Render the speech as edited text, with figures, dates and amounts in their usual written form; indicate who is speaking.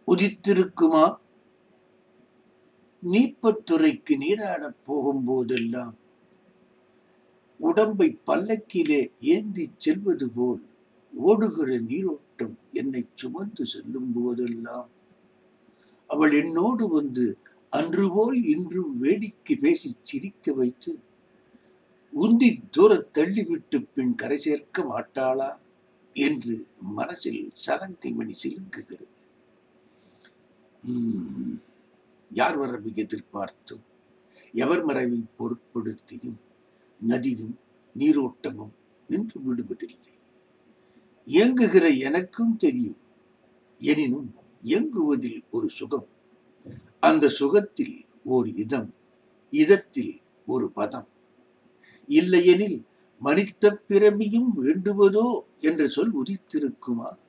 Speaker 1: உதித்திருக்குமா? நீப்பத்துறைக்கு நீராடப் போகும்போதெல்லாம் உடம்பை பல்லக்கிலே ஏந்திச் செல்வது போல் ஓடுகிற நீரோட்டம் என்னை சுமந்து செல்லும் போதெல்லாம் அவள் என்னோடு வந்து அன்று போல் இன்றும் வேடிக்கை பேசி சிரிக்க வைத்து உந்தி தூரத் தள்ளிவிட்டு பின் கரை சேர்க்க மாட்டாளா என்று மனசில் சலங்கை மணி சிலுங்குகிறது. யார் வரவை எதிர்பார்த்தும் எவர் மறைவை பொருட்படுத்தியும் நதியும் நீரோட்டமும் நின்று விடுவதில்லை. இயங்குகிற எனக்கும் தெரியும். எனினும் இயங்குவதில் ஒரு சுகம், அந்த சுகத்தில் ஓர் இதம், இதத்தில் ஒரு பதம். இல்லையெனில் மனித பிறவியும் வேண்டுவதோ என்ற சொல் உதித்திருக்குமா?